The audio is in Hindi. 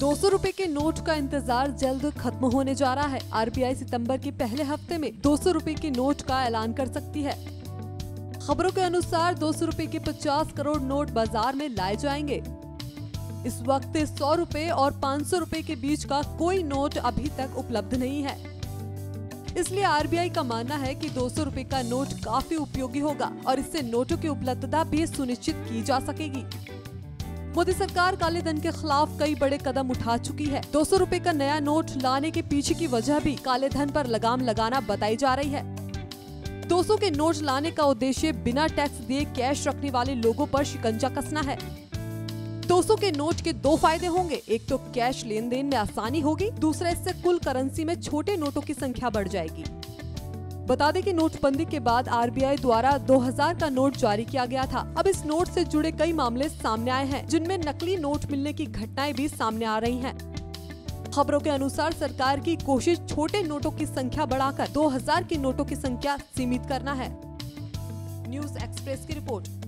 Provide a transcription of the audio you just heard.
200 के नोट का इंतजार जल्द खत्म होने जा रहा है। RBI सितंबर के पहले हफ्ते में 200 के नोट का ऐलान कर सकती है। खबरों के अनुसार 200 के 50 करोड़ नोट बाजार में लाए जाएंगे। इस वक्त 100 और 500 के बीच का कोई नोट अभी तक उपलब्ध नहीं है। इसलिए RBI का मानना है कि 200 का नोट काफी उपयोगी होगा और इससे नोटों की उपलब्धता भी सुनिश्चित की जा सकेगी। मोदी सरकार काले धन के खिलाफ कई बड़े कदम उठा चुकी है। 200 का नया नोट लाने के पीछे की वजह भी काले धन पर लगाम लगाना बताई जा रही है। 200 के नोट लाने का उद्देश्य बिना टैक्स दिए कैश रखने वाले लोगों पर शिकंजा कसना है। 200 के नोट के दो फायदे होंगे। एक तो कैश लेन देन में आसानी होगी, दूसरा इससे कुल करेंसी में छोटे नोटों की संख्या बढ़ जाएगी। बता दें कि नोटबंदी के बाद RBI द्वारा 2000 का नोट जारी किया गया था। अब इस नोट से जुड़े कई मामले सामने आए हैं, जिनमें नकली नोट मिलने की घटनाएं भी सामने आ रही हैं। खबरों के अनुसार सरकार की कोशिश छोटे नोटों की संख्या बढ़ाकर 2000 के नोटों की संख्या सीमित करना है। न्यूज़ एक्सप्रेस की रिपोर्ट।